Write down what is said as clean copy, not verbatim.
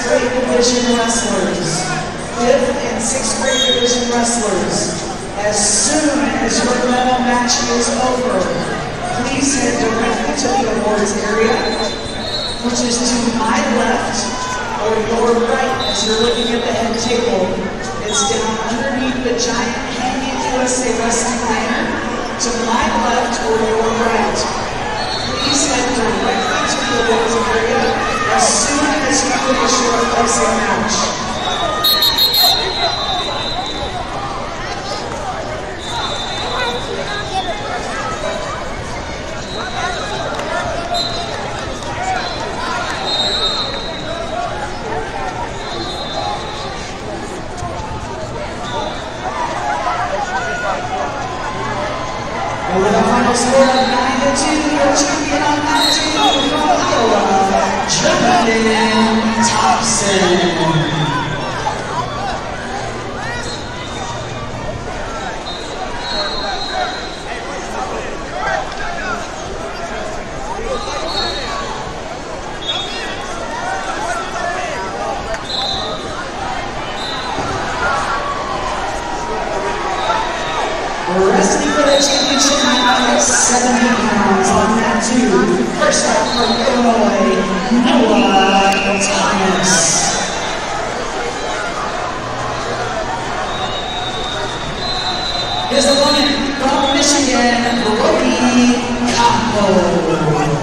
grade division wrestlers, 5th and 6th grade division wrestlers, as soon as your medal match is over, please head directly to the awards area, which is to my left or your right as you're looking at the head table. It's down underneath the giant hanging USA Wrestling banner to my left or your right. Please head directly to the awards area as soon as you finish your wrestling match. And with a final score of 9-2, your champion on that team from Iowa, Jordan Thompson. Wrestling for the championship at 70 pounds on that two. First up from Illinois, Noah Thomas. His opponent from Michigan, Brody Campo.